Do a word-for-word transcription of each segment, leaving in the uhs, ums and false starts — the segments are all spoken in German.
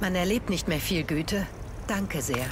Man erlebt nicht mehr viel Güte. Danke sehr.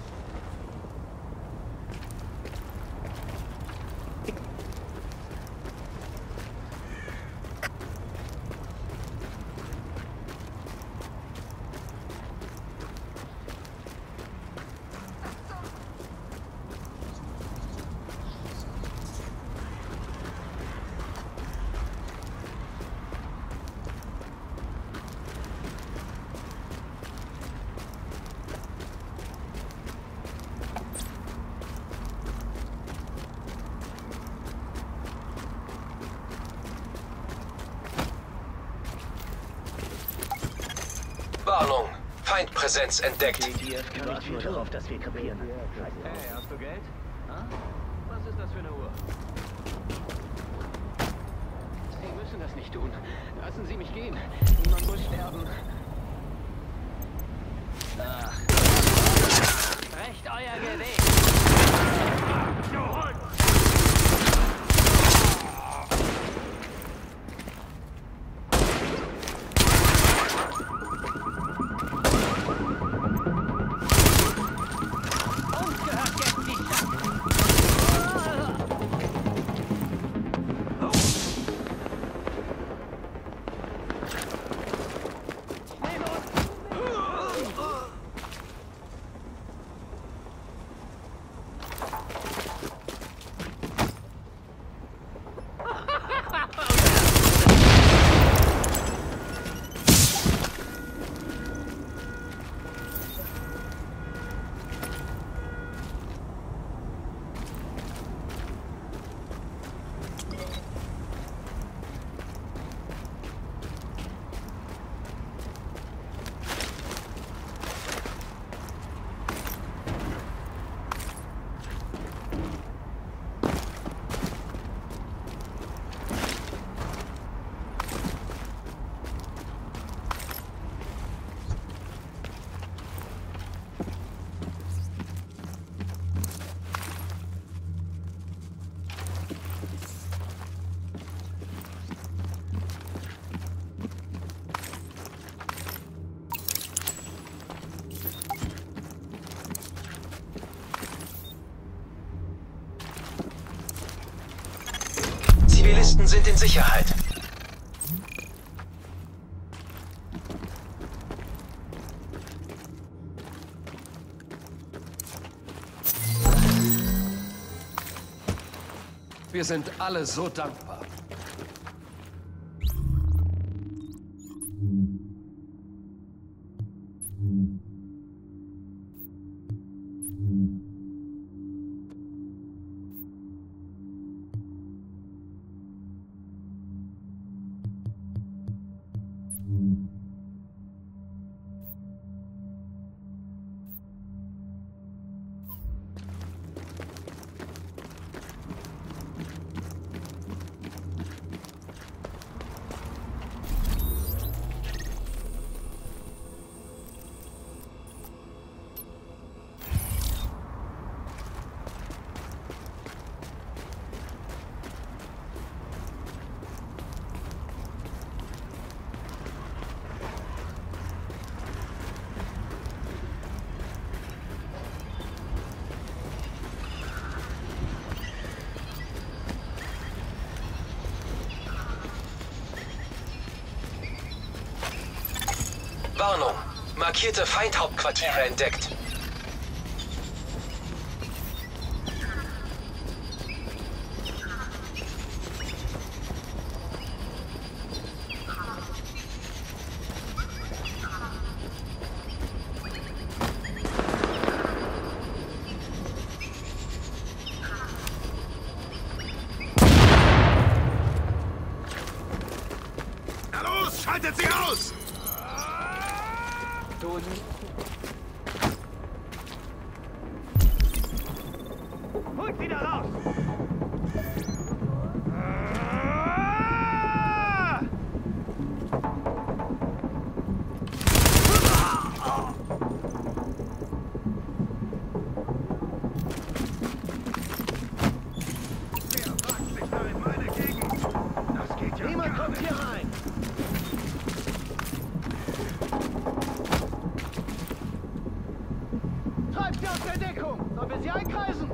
Warnung! Feindpräsenz entdeckt. Ich warte nur darauf, dass wir kapieren. Hey, hast du Geld? Ha? Was ist das für eine Uhr? Sie müssen das nicht tun. Lassen Sie mich gehen. Niemand muss sterben. Ach. Recht euer Gewicht. Zivilisten sind in Sicherheit. Wir sind alle so dankbar. Warnung! Markierte Feindhauptquartiere entdeckt. Na los, schaltet sie aus! Dosen. Holt sie da raus! Wer wagt sich da in meine Gegend? Das geht ja. Niemand kommt hier rein! treibt sie aus der Deckung. Sollen wir sie einkreisen?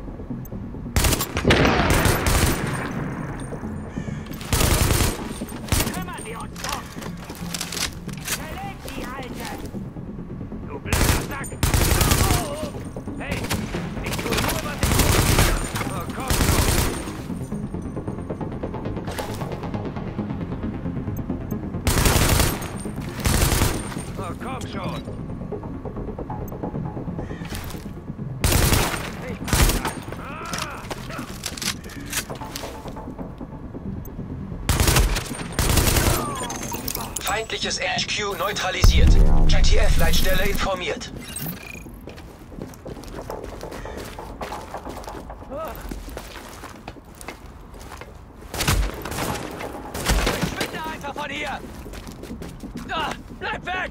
Kümmern wir uns doch! Verleg die Alte! Du blöder Sack! Hey! Ich tue nur, was ich tue! Oh, komm schon! Oh, komm schon! Ich mach das! Ah! Feindliches H Q neutralisiert. J T F-Leitstelle informiert. Verschwinde einfach von hier! Ah, bleib weg!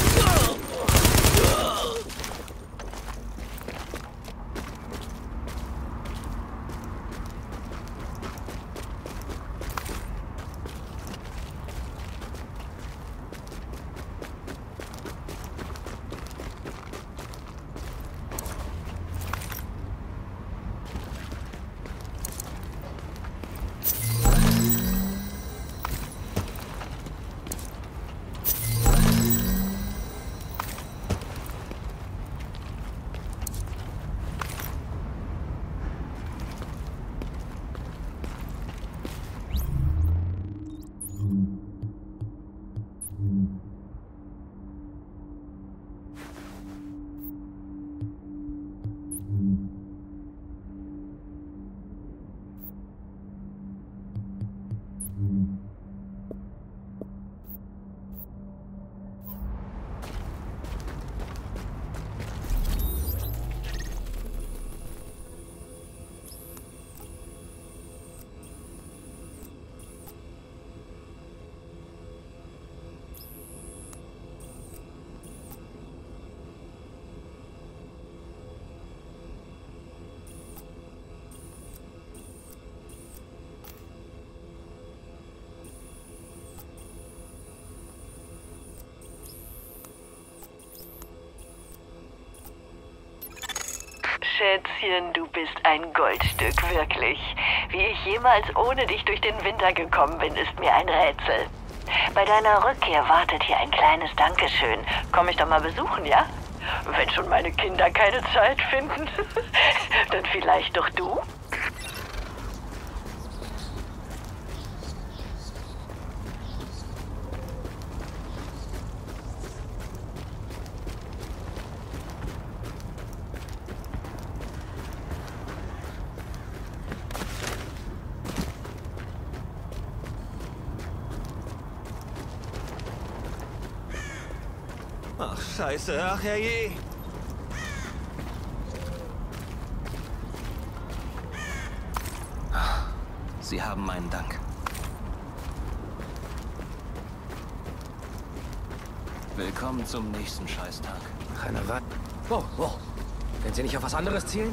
Schätzchen, du bist ein Goldstück, wirklich. Wie ich jemals ohne dich durch den Winter gekommen bin, ist mir ein Rätsel. Bei deiner Rückkehr wartet hier ein kleines Dankeschön. Komm ich doch mal besuchen, ja? Wenn schon meine Kinder keine Zeit finden, dann vielleicht doch du? Ach, scheiße, ach herrje. Sie haben meinen Dank. Willkommen zum nächsten Scheißtag. Keiner Wahl. Oh, oh. Können Sie nicht auf was anderes zielen?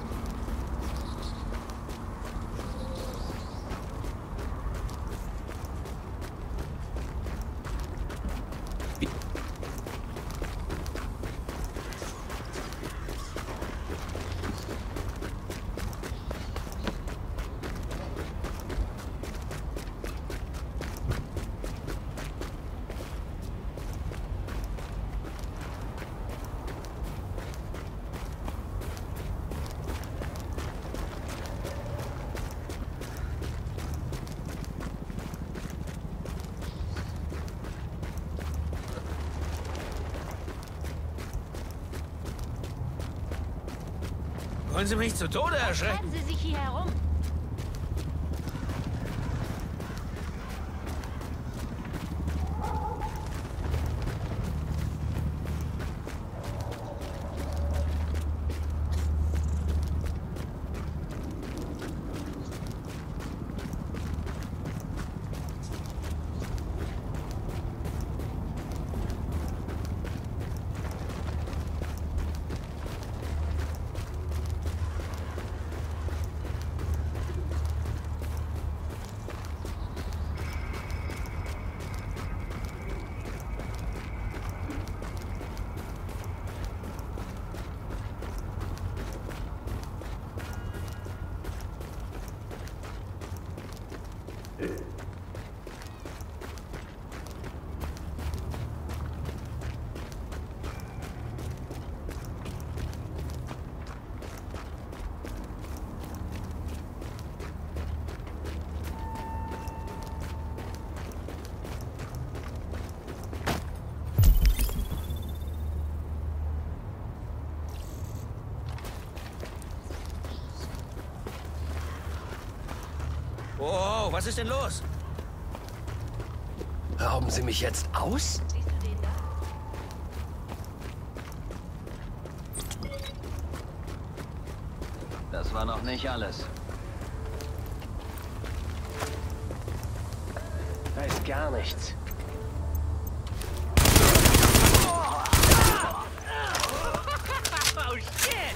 Wollen Sie mich zu Tode erschrecken? Treiben Sie sich hier herum. Oh, was ist denn los? Rauben Sie mich jetzt aus? Das war noch nicht alles. Da ist gar nichts. Oh, shit!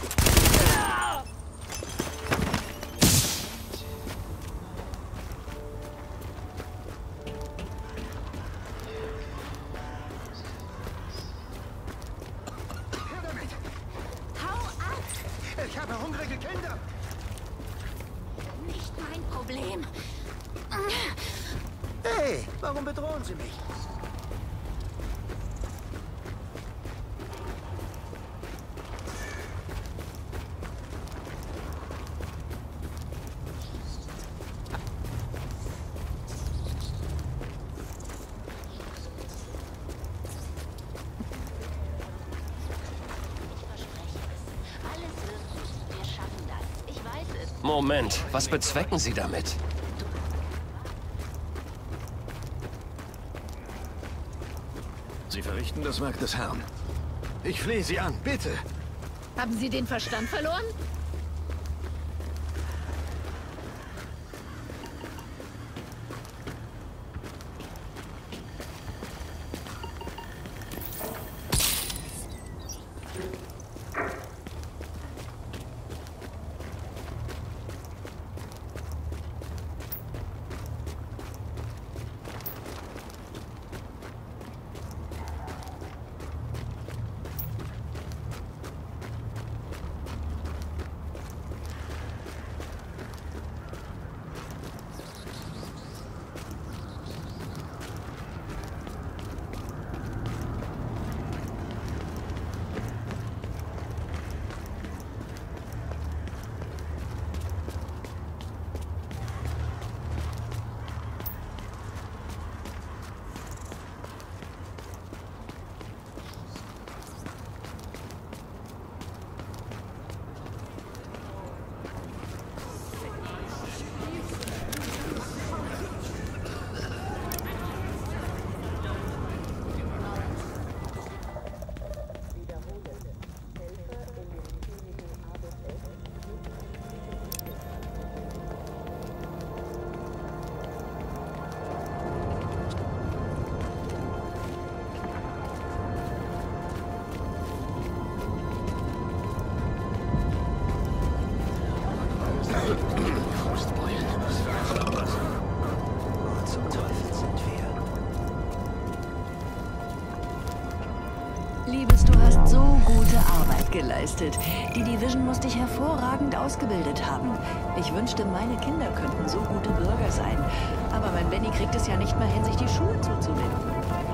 Ich habe hungrige Kinder! Nicht mein Problem. Hey, warum bedrohen Sie mich? Moment, was bezwecken Sie damit? Sie verrichten das Werk des Herrn. Ich flehe Sie an, bitte. Haben Sie den Verstand verloren? Liebes, du hast so gute Arbeit geleistet. Die Division muss dich hervorragend ausgebildet haben. Ich wünschte, meine Kinder könnten so gute Bürger sein. Aber mein Benny kriegt es ja nicht mal hin, sich die Schuhe zuzubinden.